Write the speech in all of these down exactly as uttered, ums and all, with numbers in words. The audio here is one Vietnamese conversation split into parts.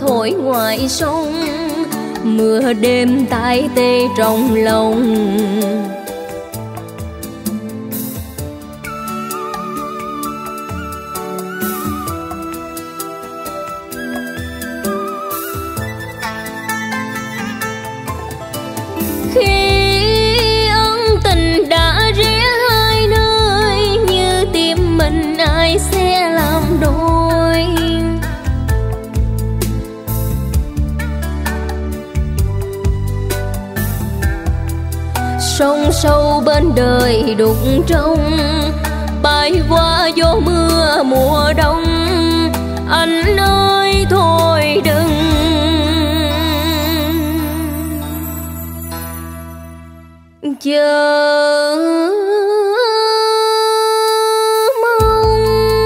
vội ngoài sông, mưa đêm tai tê trong lòng. Khi ân tình đã rẽ hai nơi, như tim mình ai sẽ làm đôi. Sông sâu bên đời đụng trong, bay qua gió mưa mùa đông. Anh ơi thôi đừng chờ mong.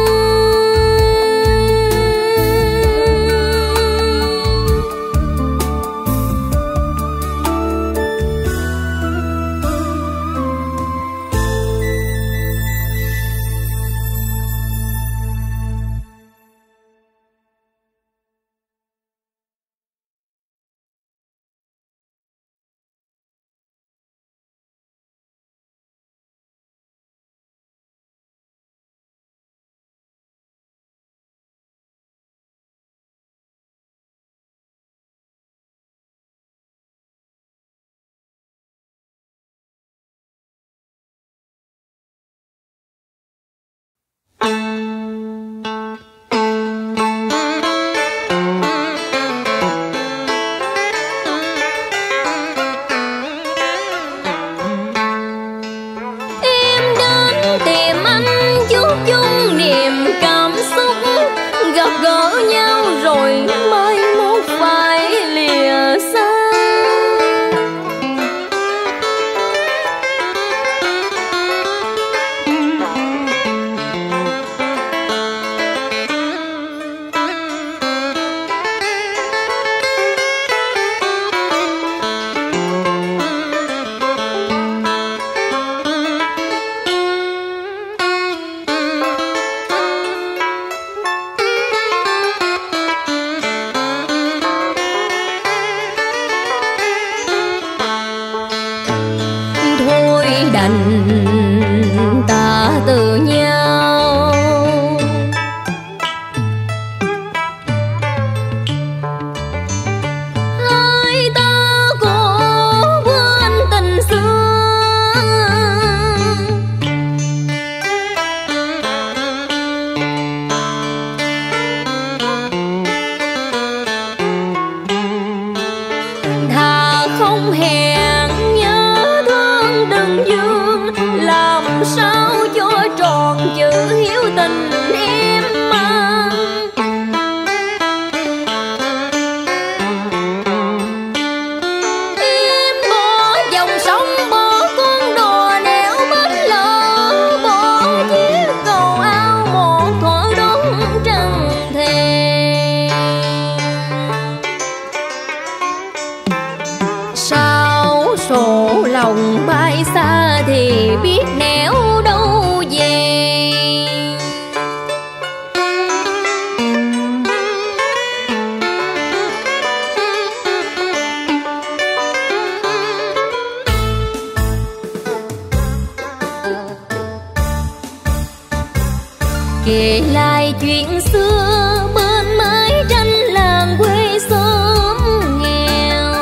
Kể lại chuyện xưa bên mái tranh làng quê xóm nghèo,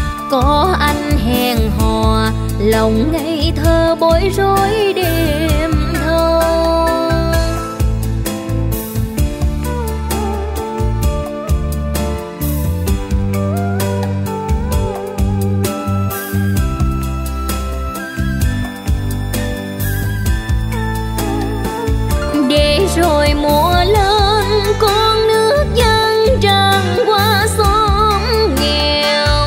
có anh hẹn hò lòng ngây thơ bối rối đêm thâu. Để rồi mùa lên con nước dâng tràn qua xóm nghèo,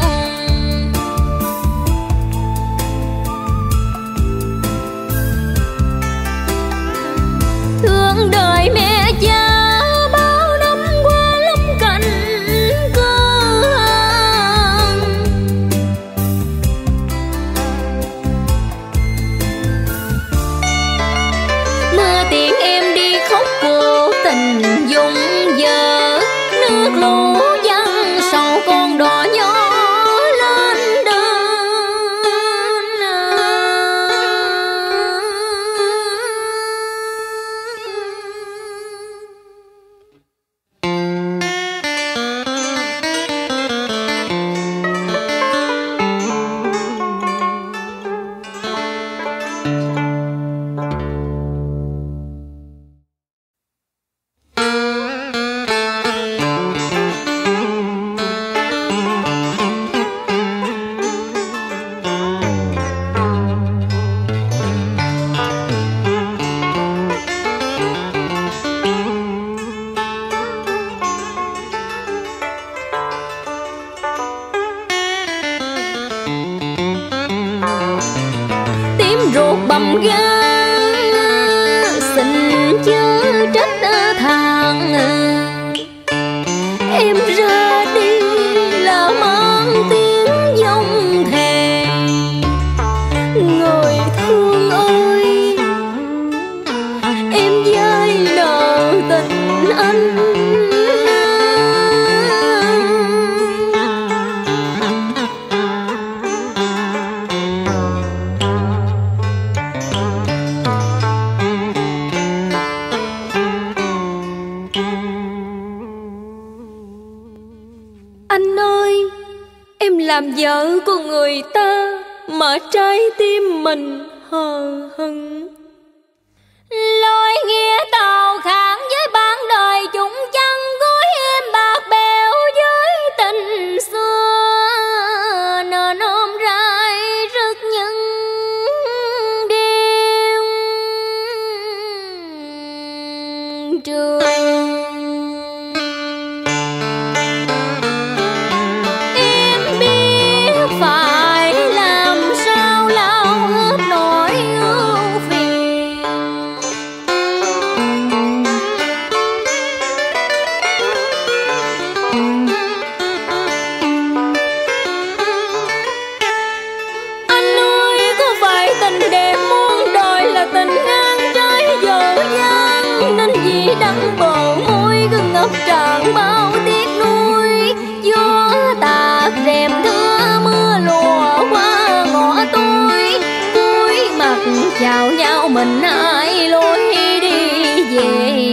làm gan, xin chớ trách thằng em ra đi là mang tiếng dông thề. Người thương ơi, em dai nợ tình anh. Anh ơi, em làm vợ của người ta mà trái tim mình hờ hững. Lối nghĩa tào kháng với bạn đời chúng chăng gối em bạc bẽo với tình xưa, nên ôm rai rất nhân đêm trường. Đắng bờ môi gừng ngập tràn bao tiếc nuối. Gió tạt rèm thưa mưa lùa qua ngõ tôi, cúi mặt chào nhau mình ai lối đi về.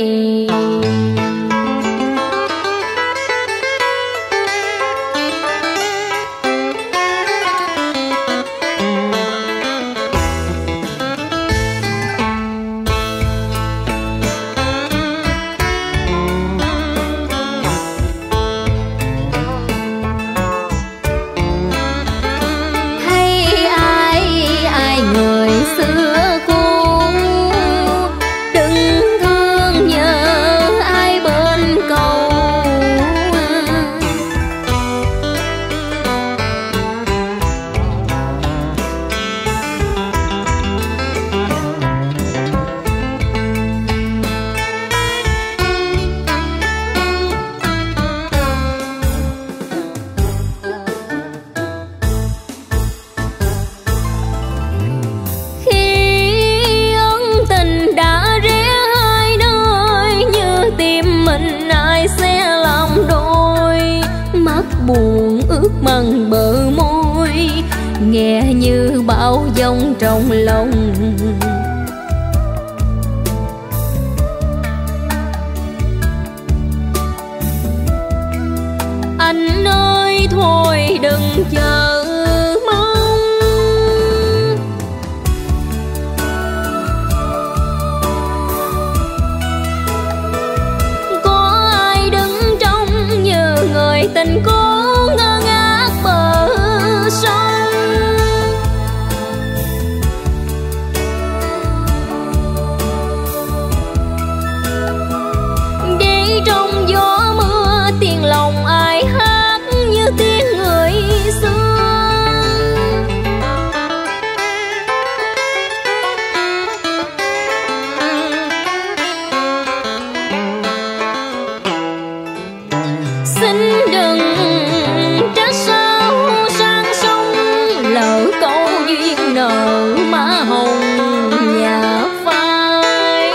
Buồn ướt mặn bờ môi, nghe như bão giông trong lòng. Anh ơi thôi đừng chờ mong, có ai đứng trong như người tình cô ngơ ngác bờ sông. Đi trong gió mưa tiếng lòng ai hát như tiếng người xưa. Xin đừng trách sao sang sông, lỡ câu duyên nợ má hồng nhà phai.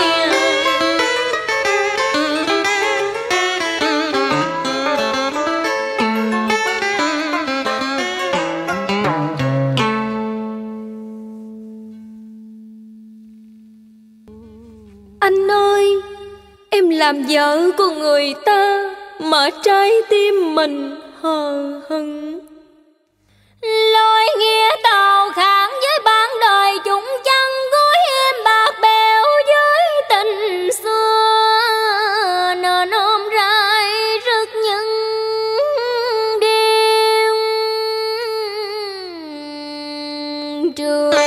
Anh ơi, em làm vợ của người ta mà trái tim mình hờ hững. Lối nghĩa tào kháng với bạn đời chúng chăng gối em bạc bẽo với tình xưa, nên ôm rai rất nhân đêm trường.